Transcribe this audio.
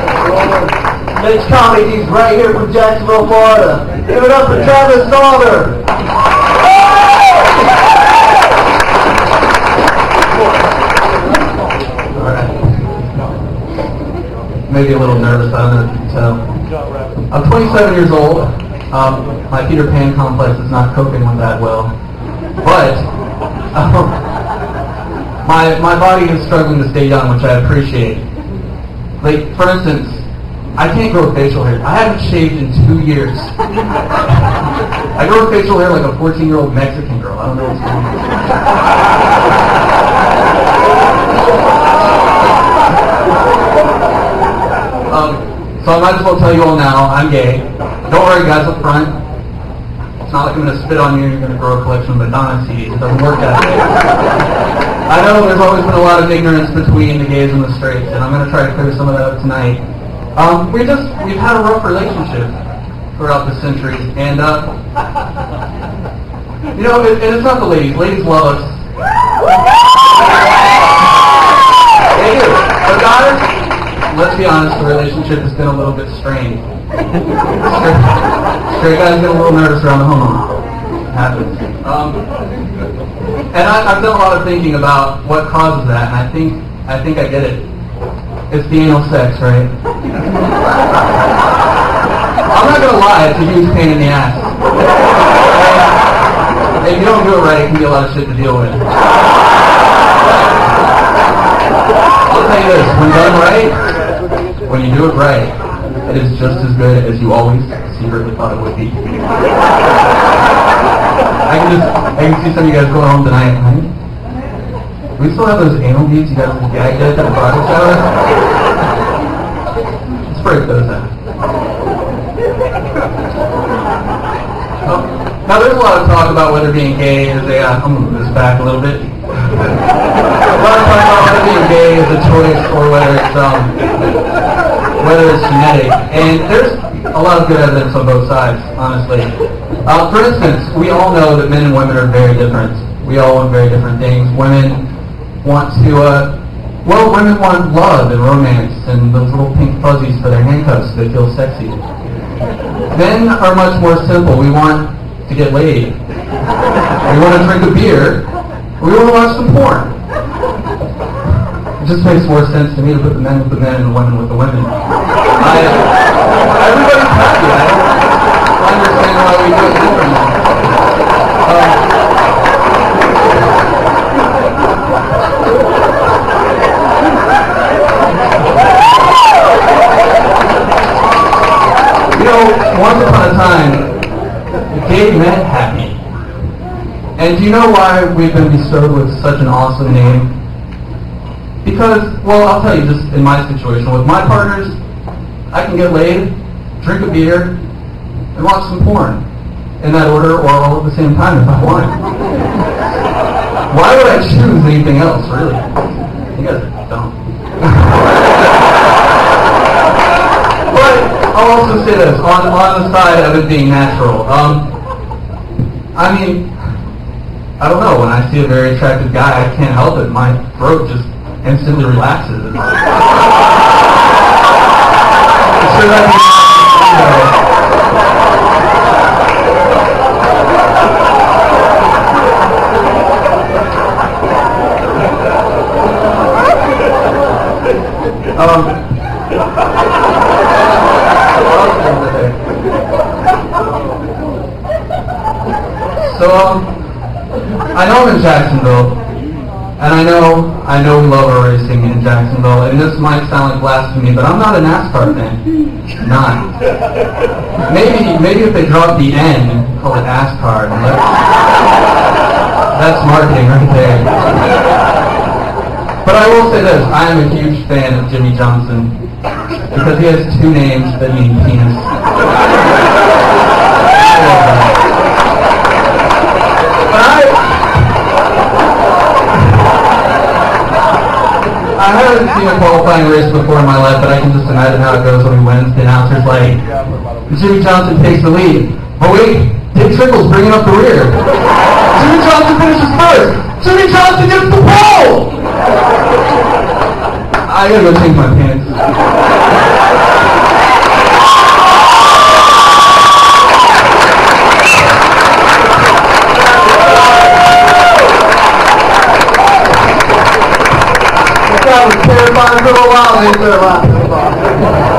Mitch Comedy, he's right here from Jacksonville, Florida. Give it up for Travis Sauter. Maybe a little nervous, I don't know if you can tell. I'm 27 years old. My Peter Pan complex is not coping with that well. But my body is struggling to stay young, which I appreciate. Like, for instance, I can't grow facial hair. I haven't shaved in 2 years. I grow facial hair like a 14-year-old Mexican girl. I don't know what's going on. So I might as well tell you all now, I'm gay. Don't worry, guys up front. It's not like I'm going to spit on you and you're going to grow a collection of Madonna CDs. It doesn't work that way. I know there's always been a lot of ignorance between the gays and the straights, and I'm going to try to clear some of that up tonight. We've had a rough relationship throughout the centuries, and you know, and it's not the ladies. Ladies love us. They do. But guys, let's be honest, the relationship has been a little bit strained. Straight guys get a little nervous around the homo. It happens. And I've done a lot of thinking about what causes that, and I think I get it. It's the anal sex, right? I'm not gonna lie, it's a huge pain in the ass. If you don't do it right, it can be a lot of shit to deal with. I'll tell you this, when done right, when you do it right, it is just as good as you always secretly thought it would be. I can see some of you guys going home tonight. We still have those anal beads you guys gagged at the bottle shower? Let's break those out. Now there's a lot of talk about whether being gay is a, I'm going to move this back a little bit. A lot of talk about whether being gay is a choice or whether it's genetic. And there's a lot of good evidence on both sides, honestly. For instance, we all know that men and women are very different. We all want very different things. Women want to, women want love and romance and those little pink fuzzies for their handcuffs so they feel sexy. Men are much more simple. We want to get laid. We want to drink a beer. We want to watch some porn. It just makes more sense to me to put the men with the men and the women with the women. Everybody's happy. I don't understand why we do it differently. You know, once upon a time, gay men happy. And do you know why we've been bestowed with such an awesome name? Because, well, I'll tell you, just in my situation, with my partners, I can get laid, drink a beer, and watch some porn. In that order, or all at the same time if I want. Why would I choose anything else, really? You guys are dumb. But I'll also say this, on the side of it being natural. I mean, I don't know, when I see a very attractive guy, I can't help it. My throat just instantly relaxes. Sure that I know I'm in Jacksonville, and I know we love our racing in Jacksonville, and this might sound like blasphemy, but I'm not a NASCAR fan. Not. Maybe if they drop the N and call it NASCAR, that's marketing right there. But I will say this, I am a huge fan of Jimmy Johnson, because he has two names that mean penis. I haven't seen a qualifying race before in my life, but I can just imagine how it goes when he wins. The announcer's like, Jimmy Johnson takes the lead. Oh wait, Dick Trickle's bringing up the rear. Jimmy Johnson finishes first. Jimmy Johnson gets the pole! I gotta go change my pants. Everybody, for a while, they said, wow.